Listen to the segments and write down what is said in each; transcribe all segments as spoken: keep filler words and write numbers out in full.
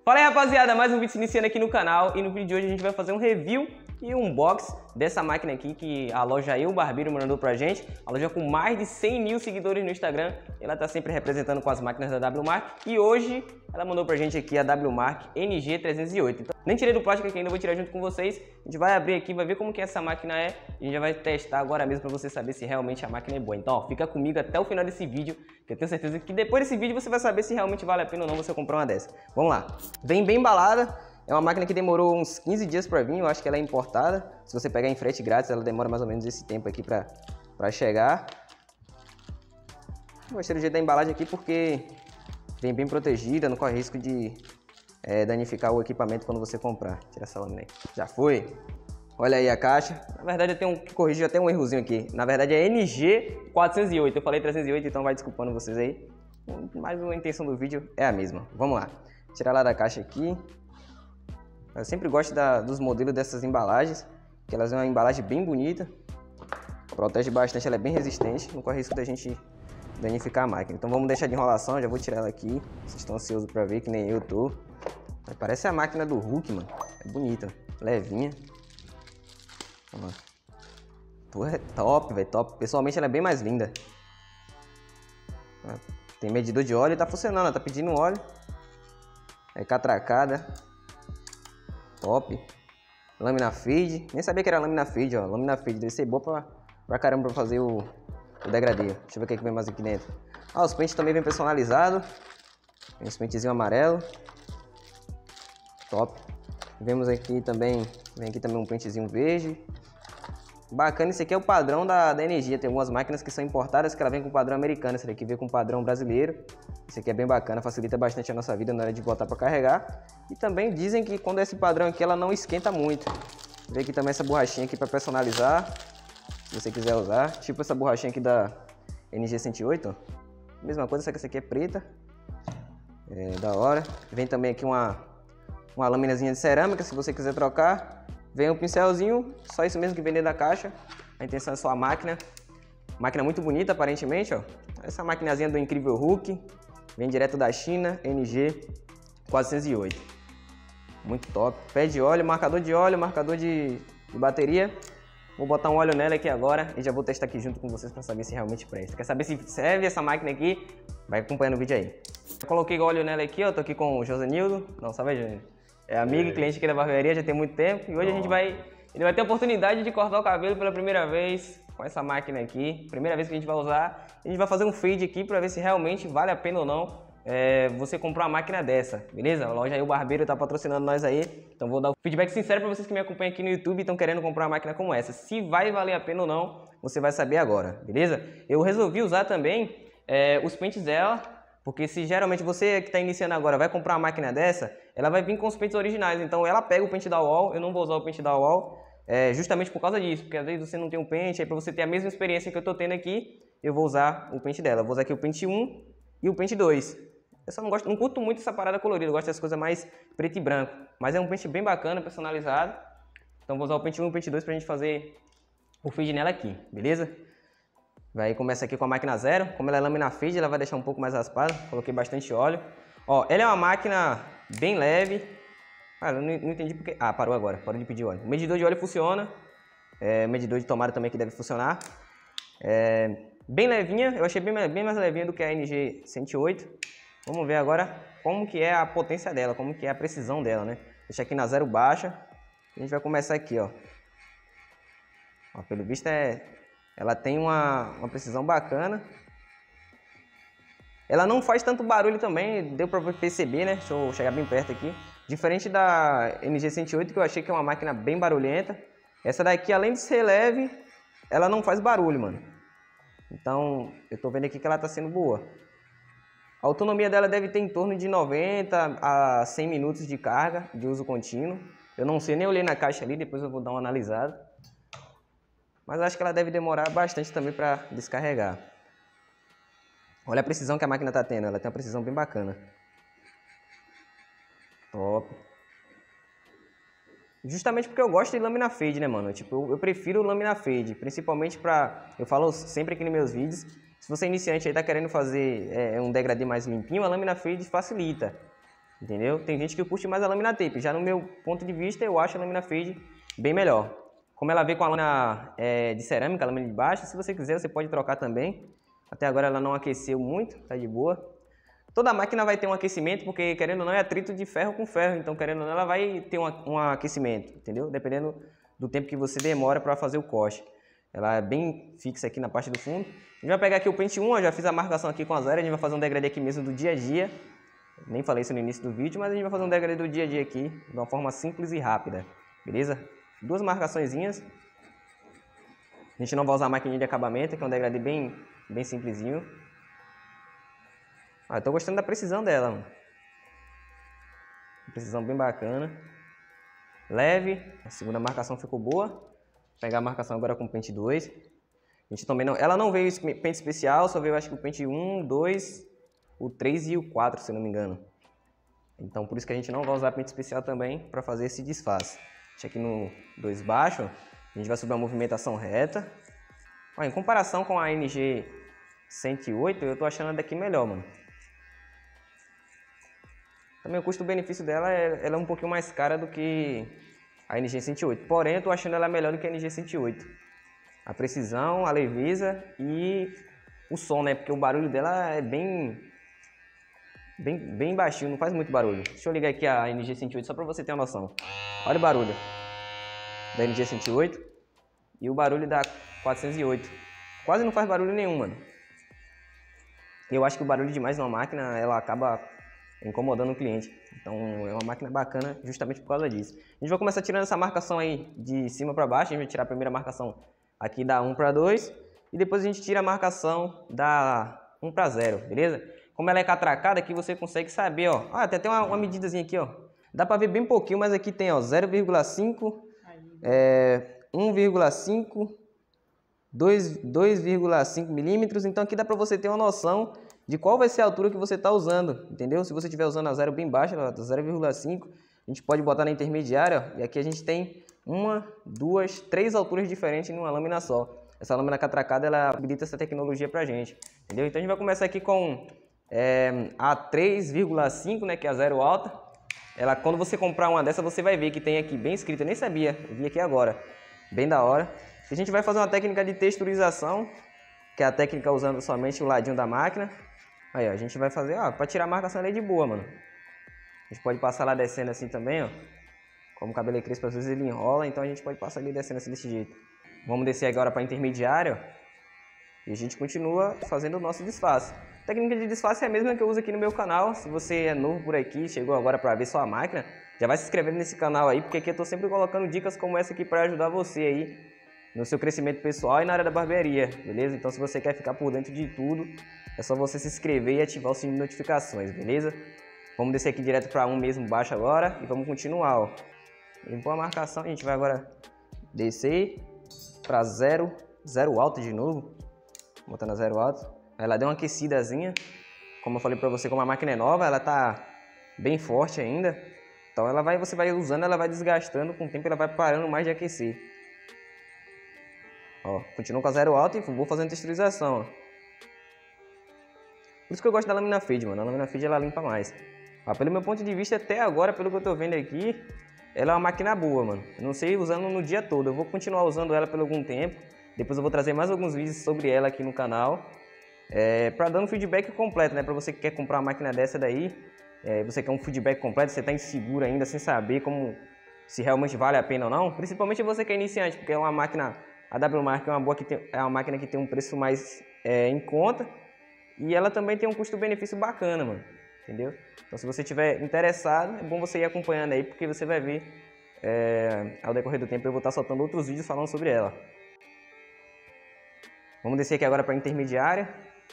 Fala aí, rapaziada, mais um vídeo se iniciando aqui no canal, e no vídeo de hoje a gente vai fazer um review e um unboxing dessa máquina aqui que a loja Eu Barbeiro mandou pra gente. A loja com mais de cem mil seguidores no Instagram, ela tá sempre representando com as máquinas da W Mark, e hoje ela mandou pra gente aqui a W Mark N G trezentos e oito. Então, nem tirei do plástico aqui ainda, vou tirar junto com vocês. A gente vai abrir aqui, vai ver como que essa máquina é, e a gente já vai testar agora mesmo pra você saber se realmente a máquina é boa. Então, ó, fica comigo até o final desse vídeo, que eu tenho certeza que depois desse vídeo você vai saber se realmente vale a pena ou não você comprar uma dessa. Vamos lá. Vem bem embalada. É uma máquina que demorou uns quinze dias para vir, eu acho que ela é importada. Se você pegar em frete grátis, ela demora mais ou menos esse tempo aqui para para chegar. Gostei do jeito da embalagem aqui porque vem bem protegida, não corre risco de é, danificar o equipamento quando você comprar. Tira essa lâmina aí. Já foi. Olha aí a caixa. Na verdade eu tenho que corrigir até um errozinho aqui. Na verdade é N G quatrocentos e oito. Eu falei trezentos e oito, então vai desculpando vocês aí. Mas a intenção do vídeo é a mesma. Vamos lá. Tirar lá da caixa aqui. Eu sempre gosto da, dos modelos dessas embalagens, que elas são uma embalagem bem bonita, protege bastante, ela é bem resistente, não corre risco da gente danificar a máquina. Então vamos deixar de enrolação, já vou tirar ela aqui, vocês estão ansiosos para ver, que nem eu tô. Parece a máquina do Hulk, mano, é bonita, levinha. Pô, é top, velho, top. Pessoalmente ela é bem mais linda. Tem medidor de óleo, tá funcionando, ela tá pedindo óleo. É catracada. Top. Lâmina fade. Nem sabia que era lâmina fade, ó. Lâmina fade deve ser boa pra, pra caramba pra fazer o, o degradê. Deixa eu ver o que, é que vem mais aqui dentro. Ah, os pentes também vem personalizados. Tem esse pentezinho amarelo. Top. Vemos aqui também, vem aqui também um pentezinho verde. Bacana, esse aqui é o padrão da, da energia. Tem algumas máquinas que são importadas que ela vem com o padrão americano. Esse daqui vem com o padrão brasileiro. Esse aqui é bem bacana, facilita bastante a nossa vida na hora de botar para carregar. E também dizem que quando é esse padrão aqui, ela não esquenta muito. Vem aqui também essa borrachinha aqui para personalizar, se você quiser usar. Tipo essa borrachinha aqui da N G cento e oito. Ó. Mesma coisa, só que essa aqui é preta. É da hora. Vem também aqui uma, uma lâminazinha de cerâmica, se você quiser trocar. Vem um pincelzinho, só isso mesmo que vem dentro da caixa. A intenção é só a máquina. Máquina muito bonita, aparentemente, ó. Essa maquinazinha do Incrível Hulk. Vem direto da China, N G quatrocentos e oito. Muito top. Pé de óleo, marcador de óleo, marcador de, de bateria. Vou botar um óleo nela aqui agora e já vou testar aqui junto com vocês para saber se realmente presta. Quer saber se serve essa máquina aqui? Vai acompanhando o vídeo aí. Eu coloquei óleo nela aqui, ó. Tô aqui com o Josanildo. Não, salve aí, Josanildo. É amigo e cliente aqui da barbearia, já tem muito tempo. E hoje a gente vai, ele vai ter a oportunidade de cortar o cabelo pela primeira vez com essa máquina aqui. Primeira vez que a gente vai usar. A gente vai fazer um fade aqui para ver se realmente vale a pena ou não é, você comprar uma máquina dessa, beleza? A loja aí, o Barbeiro, tá patrocinando nós aí. Então vou dar um feedback sincero para vocês que me acompanham aqui no YouTube e estão querendo comprar uma máquina como essa. Se vai valer a pena ou não, você vai saber agora, beleza? Eu resolvi usar também é, os pentes dela. Porque se geralmente você que está iniciando agora vai comprar uma máquina dessa, ela vai vir com os pentes originais. Então ela pega o pente da Wall, eu não vou usar o pente da Wall, é, justamente por causa disso. Porque às vezes você não tem um pente, aí para você ter a mesma experiência que eu estou tendo aqui, eu vou usar o pente dela. Eu vou usar aqui o pente um e o pente dois. Eu só não, gosto, não curto muito essa parada colorida, eu gosto das coisas mais preto e branco. Mas é um pente bem bacana, personalizado. Então vou usar o pente um e o pente dois para a gente fazer o fade nela aqui, beleza? Vai começar aqui com a máquina zero. Como ela é lâmina fade, ela vai deixar um pouco mais raspada. Coloquei bastante óleo. Ó, ela é uma máquina bem leve. Ah, eu não, não entendi porque... Ah, parou agora. Parou de pedir óleo. O medidor de óleo funciona. É, o medidor de tomada também que deve funcionar. É, bem levinha. Eu achei bem, bem mais levinha do que a N G cento e oito. Vamos ver agora como que é a potência dela. Como que é a precisão dela, né? Deixa aqui na zero baixa. A gente vai começar aqui, ó. Ó, pelo visto é... Ela tem uma, uma precisão bacana. Ela não faz tanto barulho também, deu pra perceber, né? Deixa eu chegar bem perto aqui. Diferente da N G cento e oito, que eu achei que é uma máquina bem barulhenta. Essa daqui, além de ser leve, ela não faz barulho, mano. Então, eu tô vendo aqui que ela tá sendo boa. A autonomia dela deve ter em torno de noventa a cem minutos de carga, de uso contínuo. Eu não sei, nem olhei na caixa ali, depois eu vou dar uma analisada. Mas acho que ela deve demorar bastante também para descarregar. Olha a precisão que a máquina está tendo. Ela tem uma precisão bem bacana. Top. Justamente porque eu gosto de lâmina fade, né, mano? Tipo, eu, eu prefiro lâmina fade. Principalmente para... Eu falo sempre aqui nos meus vídeos. Se você é iniciante aí tá querendo fazer é, um degradê mais limpinho, a lâmina fade facilita. entendeu? Tem gente que curte mais a lâmina tape, já no meu ponto de vista eu acho a lâmina fade bem melhor. Como ela veio com a lâmina é, de cerâmica, a lâmina de baixo, se você quiser você pode trocar também. Até agora ela não aqueceu muito, tá de boa. Toda máquina vai ter um aquecimento, porque querendo ou não é atrito de ferro com ferro, então querendo ou não ela vai ter um, um aquecimento, entendeu? Dependendo do tempo que você demora para fazer o corte. Ela é bem fixa aqui na parte do fundo. A gente vai pegar aqui o pente um, eu já fiz a marcação aqui com a zero, a gente vai fazer um degradê aqui mesmo do dia a dia. Nem falei isso no início do vídeo, mas a gente vai fazer um degradê do dia a dia aqui, de uma forma simples e rápida, beleza? Duas marcaçõezinhas. A gente não vai usar a maquininha de acabamento, que é um degradê bem, bem simplesinho. Ah, eu tô gostando da precisão dela, mano. Precisão bem bacana. Leve, a segunda marcação ficou boa. Vou pegar a marcação agora com o pente dois. A gente também não, ela não veio pente especial, só veio acho que o pente um, dois, o três e o quatro, se eu não me engano. Então por isso que a gente não vai usar pente especial também para fazer esse disfarce. Deixa aqui no dois baixo, a gente vai subir a movimentação reta. Ó, em comparação com a N G cento e oito, eu tô achando a daqui melhor, mano. Também o custo-benefício dela é, ela é um pouquinho mais cara do que a N G cento e oito. Porém, eu tô achando ela melhor do que a N G cento e oito. A precisão, a leveza e o som, né? Porque o barulho dela é bem, bem, bem baixinho, não faz muito barulho. Deixa eu ligar aqui a N G cento e oito só pra você ter uma noção. Olha o barulho da N G cento e oito e o barulho da quatrocentos e oito. Quase não faz barulho nenhum, mano. Eu acho que o barulho demais numa máquina, ela acaba incomodando o cliente. Então é uma máquina bacana justamente por causa disso. A gente vai começar tirando essa marcação aí de cima para baixo. A gente vai tirar a primeira marcação aqui da um para dois e depois a gente tira a marcação da um para zero, beleza? Como ela é catracada, aqui você consegue saber, ó. Ah, tem até uma, uma medidazinha aqui, ó. Dá para ver bem pouquinho, mas aqui tem, ó, zero vírgula cinco, é, um vírgula cinco, dois vírgula cinco milímetros. Então aqui dá para você ter uma noção de qual vai ser a altura que você está usando, entendeu? Se você estiver usando a zero bem baixa, zero vírgula cinco, a gente pode botar na intermediária, ó, e aqui a gente tem uma, duas, três alturas diferentes numa lâmina só. Essa lâmina catracada, ela habilita essa tecnologia pra gente, entendeu? Então a gente vai começar aqui com é, a três vírgula cinco, né, que é a zero alta. Ela, quando você comprar uma dessa, você vai ver que tem aqui bem escrito, eu nem sabia, eu vi aqui agora, bem da hora. A gente vai fazer uma técnica de texturização, que é a técnica usando somente o ladinho da máquina. Aí, ó, a gente vai fazer, ó, pra tirar a marcação ali de boa, mano. A gente pode passar lá descendo assim também, ó. Como o cabelo é crespo, às vezes ele enrola, então a gente pode passar ali descendo assim desse jeito. Vamos descer agora para intermediário, ó. E a gente continua fazendo o nosso disfarce. A técnica de disfarce é a mesma que eu uso aqui no meu canal. Se você é novo por aqui, chegou agora para ver só a máquina, já vai se inscrevendo nesse canal aí, porque aqui eu tô sempre colocando dicas como essa aqui para ajudar você aí no seu crescimento pessoal e na área da barbearia, beleza? Então se você quer ficar por dentro de tudo, é só você se inscrever e ativar o sininho de notificações, beleza? Vamos descer aqui direto para um mesmo baixo agora e vamos continuar, ó. Limpou a marcação, a gente vai agora descer para zero, zero alto de novo. Botando a zero alto. Ela deu uma aquecidazinha. Como eu falei para você, como a máquina é nova, ela tá bem forte ainda. Então ela vai, você vai usando, ela vai desgastando, com o tempo ela vai parando mais de aquecer. Ó, continuo com a zero alto e vou fazendo texturização, ó. Por isso que eu gosto da lâmina fade, mano. A lâmina fade ela limpa mais. Ó, pelo meu ponto de vista, até agora, pelo que eu tô vendo aqui, ela é uma máquina boa, mano. Eu não sei usando no dia todo. Eu vou continuar usando ela por algum tempo. Depois eu vou trazer mais alguns vídeos sobre ela aqui no canal. É, pra dar um feedback completo, né? Pra você que quer comprar uma máquina dessa daí. É, você quer um feedback completo, você tá inseguro ainda, sem saber como, se realmente vale a pena ou não. Principalmente você que é iniciante, porque é uma máquina... A W Mark é uma, boa que tem, é uma máquina que tem um preço mais é, em conta. E ela também tem um custo-benefício bacana, mano. Entendeu? Então se você estiver interessado, é bom você ir acompanhando aí, porque você vai ver é, ao decorrer do tempo eu vou estar soltando outros vídeos falando sobre ela. Vamos descer aqui agora para a intermediária.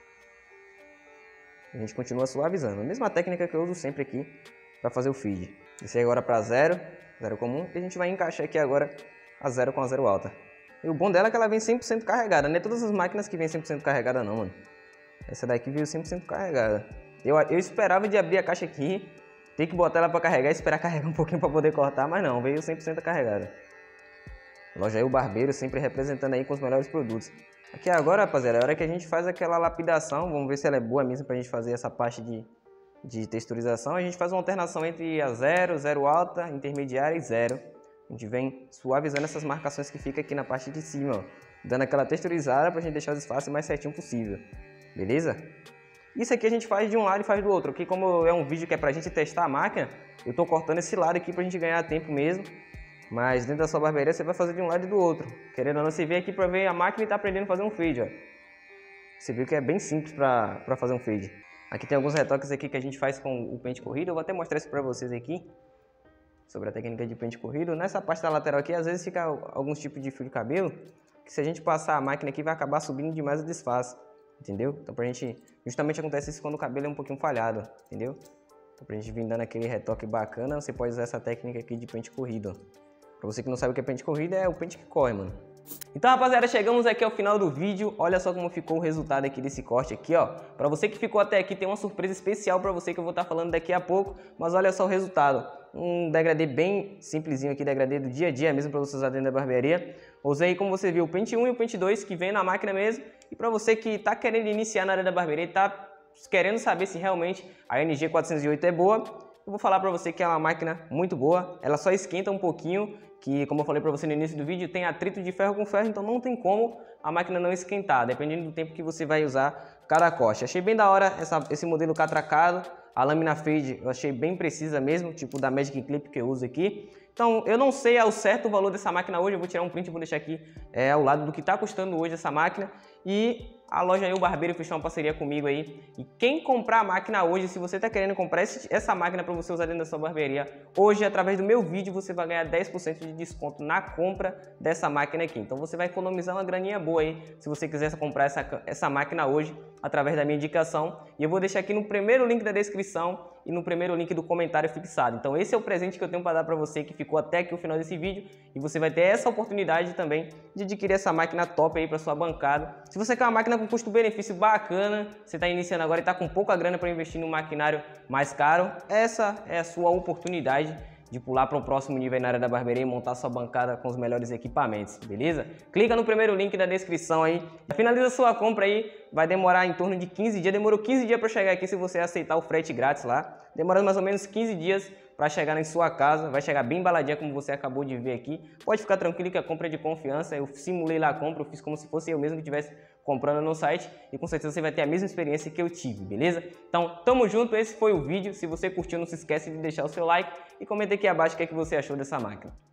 A gente continua suavizando. A mesma técnica que eu uso sempre aqui para fazer o feed. Descer agora para zero, zero comum, e a gente vai encaixar aqui agora a zero com a zero alta. E o bom dela é que ela vem cem por cento carregada, não é todas as máquinas que vêm cem por cento carregada não, mano. Essa daqui veio cem por cento carregada. Eu, eu esperava de abrir a caixa aqui, ter que botar ela para carregar e esperar carregar um pouquinho para poder cortar, mas não, veio cem por cento carregada. Loja aí o Barbeiro sempre representando aí com os melhores produtos. Aqui agora, rapaziada, é a hora que a gente faz aquela lapidação, vamos ver se ela é boa mesmo pra gente fazer essa parte de, de texturização, a gente faz uma alternação entre a zero, zero alta, intermediária e zero. A gente vem suavizando essas marcações que fica aqui na parte de cima, ó, dando aquela texturizada pra gente deixar os espaços mais certinho possível, beleza? Isso aqui a gente faz de um lado e faz do outro. Aqui, como é um vídeo que é pra gente testar a máquina, eu tô cortando esse lado aqui pra gente ganhar tempo mesmo. Mas dentro da sua barbearia você vai fazer de um lado e do outro. Querendo ou não, você vem aqui pra ver a máquina e tá aprendendo a fazer um fade, ó. Você viu que é bem simples pra, pra fazer um fade. Aqui tem alguns retoques aqui que a gente faz com o pente corrido. Eu vou até mostrar isso pra vocês aqui, sobre a técnica de pente corrido. Nessa parte da lateral aqui, às vezes fica alguns tipos de fio de cabelo, que se a gente passar a máquina aqui vai acabar subindo demais o disfarce, entendeu? Então pra gente, justamente acontece isso quando o cabelo é um pouquinho falhado, entendeu? Então pra gente vir dando aquele retoque bacana, você pode usar essa técnica aqui de pente corrido, ó. Pra você que não sabe o que é pente corrido, é o pente que corre, mano. Então, rapaziada, chegamos aqui ao final do vídeo. Olha só como ficou o resultado aqui desse corte aqui, ó. Pra você que ficou até aqui, tem uma surpresa especial pra você que eu vou estar falando daqui a pouco. Mas olha só o resultado. Um degradê bem simplesinho aqui, degradê do dia a dia mesmo pra você usar dentro da barbearia. Usei, como você viu, o pente um e o pente dois que vem na máquina mesmo. E pra você que tá querendo iniciar na área da barbearia e tá querendo saber se realmente a N G quatrocentos e oito é boa, eu vou falar pra você que é uma máquina muito boa. Ela só esquenta um pouquinho, que como eu falei pra você no início do vídeo, tem atrito de ferro com ferro, então não tem como a máquina não esquentar, dependendo do tempo que você vai usar cada corte. Achei bem da hora essa, esse modelo catracado, a lâmina fade eu achei bem precisa mesmo, tipo da Magic Clip que eu uso aqui. Então eu não sei ao certo o valor dessa máquina hoje, eu vou tirar um print e vou deixar aqui é, ao lado do que está custando hoje essa máquina. E a loja aí, o Barbeiro, fechou uma parceria comigo aí. E quem comprar a máquina hoje, se você está querendo comprar esse, essa máquina para você usar dentro da sua barbearia, hoje, através do meu vídeo, você vai ganhar dez por cento de desconto na compra dessa máquina aqui. Então você vai economizar uma graninha boa aí, se você quiser comprar essa, essa máquina hoje, através da minha indicação. E eu vou deixar aqui no primeiro link da descrição e no primeiro link do comentário fixado. Então esse é o presente que eu tenho para dar para você que ficou até aqui o final desse vídeo. E você vai ter essa oportunidade também de adquirir essa máquina top aí para sua bancada. Se você quer uma máquina com custo-benefício bacana, você está iniciando agora e está com pouca grana para investir num maquinário mais caro, essa é a sua oportunidade de pular para um próximo nível aí na área da barbearia e montar sua bancada com os melhores equipamentos, beleza? Clica no primeiro link da descrição aí, finaliza sua compra aí, vai demorar em torno de quinze dias, demorou quinze dias para chegar aqui se você aceitar o frete grátis lá, demora mais ou menos quinze dias para chegar em sua casa, vai chegar bem embaladinha como você acabou de ver aqui. Pode ficar tranquilo que a compra é de confiança, eu simulei lá a compra, eu fiz como se fosse eu mesmo que estivesse comprando no site e com certeza você vai ter a mesma experiência que eu tive, beleza? Então, tamo junto, esse foi o vídeo. Se você curtiu, não se esquece de deixar o seu like e comenta aqui abaixo o que é que você achou dessa máquina.